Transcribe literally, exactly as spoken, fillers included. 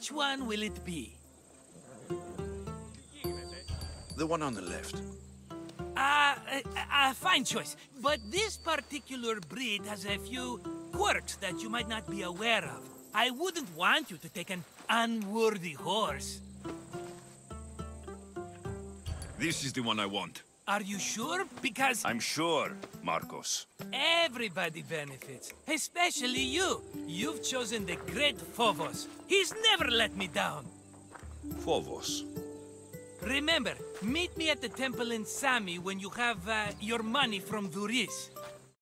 Which one will it be? The one on the left. Ah, uh, uh, fine choice. But this particular breed has a few quirks that you might not be aware of. I wouldn't want you to take an unworthy horse. This is the one I want. Are you sure? Because I'm sure, Marcos. everybody benefits, especially you. You've chosen the great Phobos. He's never let me down. Phobos. Remember, meet me at the temple in Sami when you have uh, your money from Duris.